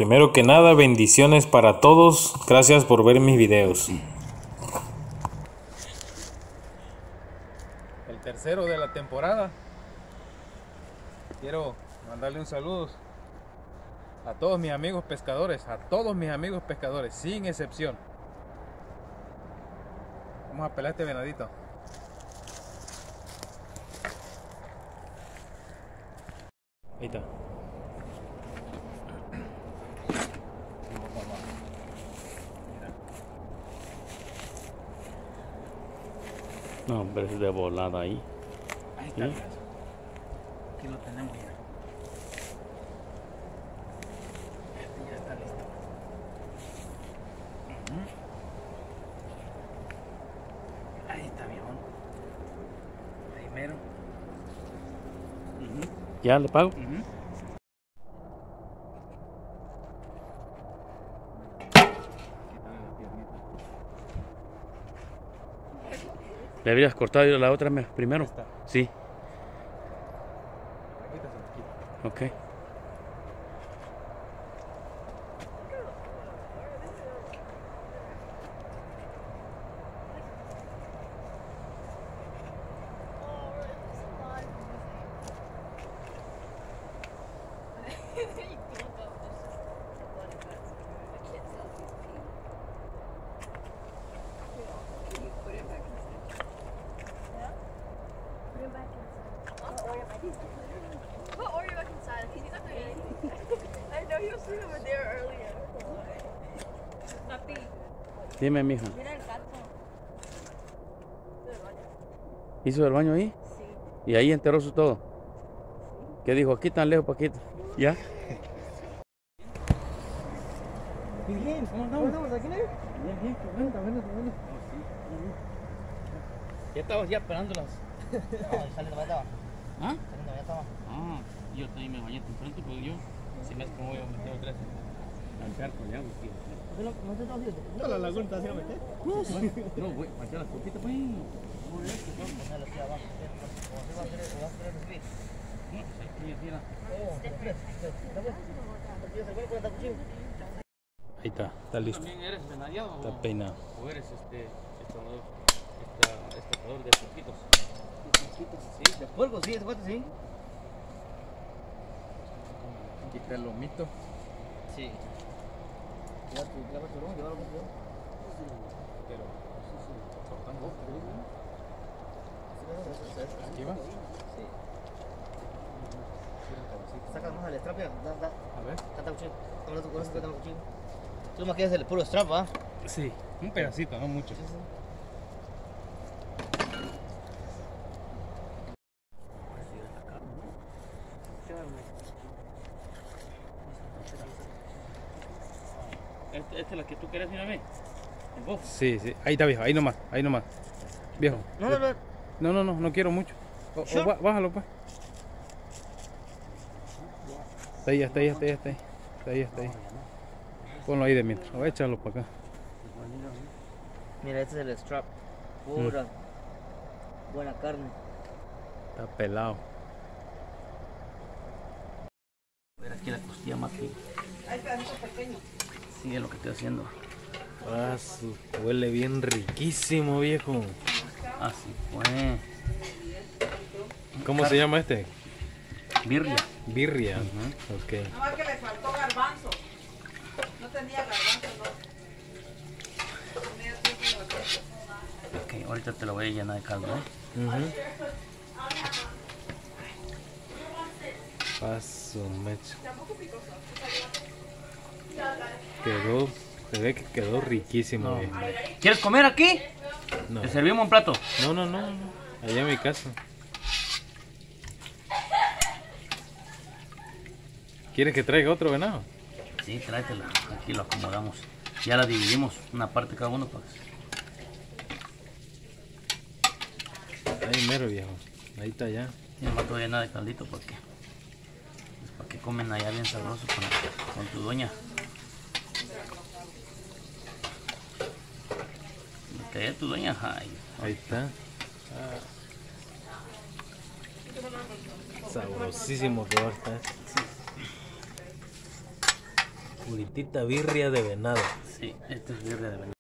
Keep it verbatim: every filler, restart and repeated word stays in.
Primero que nada, bendiciones para todos. Gracias por ver mis videos. El tercero de la temporada. Quiero mandarle un saludo a todos mis amigos pescadores, a todos mis amigos pescadores, sin excepción. Vamos a pelar este venadito. Ahí está. No, hombre, es de volada ahí. Ahí está. ¿Sí? Aquí lo tenemos ya. Este ya está listo. Uh-huh. Ahí está, viejo. Primero. Uh-huh. ¿Ya le pago? Uh-huh. ¿Le habrías cortado la otra primero? Esta. Sí. Ahorita se te quita. Ok. Put Oreo back inside. He's not doing anything. I know he was sitting over there earlier. Papi, Dime, mija. mira el gato. ¿Hizo el baño ahí? Sí. ¿Y ahí enterró su todo? ¿Qué dijo? Aquí tan lejos, Paquito. ¿Ya? Bien, ¿cómo andamos? ¿Cómo andamos aquí? Bien, bien, qué bueno, está bueno, está bueno. Ya estabas ya esperándolas. No, saliendo para allá. ¿Ah? Saliendo para allá. Ah, yo también me bañé temprano, pero yo si me hace como voy a meter otra vez al charco allá, güey. ¿No te estás viendo? ¿A la laguna te vas a meter? No, güey, para echar las copitas, pues. Ponerlo aquí abajo. Como si va a querer, va a querer recibir. No, pues hay que ir a... Oh, tres, tres. ¿Yo se acuerda cuando cuchillo? Ahí está, está listo. ¿También eres venadiado Está o, peinado. o eres este estafador, esta, estafador de puerquitos? Sí, de polvo, sí, ese cuate sí. Quita el lomito. Sí. Ya tu clava tu ron, llévalo con cuidado. Pero, cortamos. ¿Aquí va? Sí. Saca más el strap, ya. Da, da. A ver. Canta cuchillo. Dame tu corazón, dame cuchillo. Tú más quieres el puro strap, ¿ah? Sí, un pedacito, no mucho. Sí, sí. Esta, esta es la que tú quieres, mira, ve. ¿En vos? Sí, sí, ahí está, viejo, ahí nomás, ahí nomás. Viejo. No, no, no. No, no, no, no quiero mucho. O, o Sure. bá- bájalo, pues. Está ahí, está ahí, está ahí, está ahí. Está ahí, está ahí. Ponlo ahí de mientras. O échalo para acá. Mira, este es el strap. Pura. Buena carne. Está pelado. Ver aquí la costilla más que... Hay pedacitos pequeños. Sí, es lo que estoy haciendo. Ah, su- huele bien riquísimo, viejo. Así fue. ¿Cómo se llama este? Birria. Birria. Ujú. Ok. Nada más que le faltó garbanzo. No tenía garbanzo, no. Tenía tiempo de garbanzo. Ok, ahorita te lo voy a llenar de caldo, ¿eh? Ujú. Paso, mecho. Quedó, se ve que quedó riquísimo, viejo. ¿Quieres comer aquí? No, Te servimos un plato. no, no, no, no. Allá en mi casa. ¿Quieres que traiga otro venado? Sí, tráetela. Aquí lo acomodamos. Ya la dividimos, una parte cada uno para que... Ahí mero, viejo. Ahí está ya. Y nomás te voy a llenar de caldito porque... Es para que comen allá bien sabroso con, con tu doña. Me cae tu doña, ay. Ahí está. Ah. Sabrosísimo que va a estar. Puritita birria de venado. Sí, esto es birria de venado.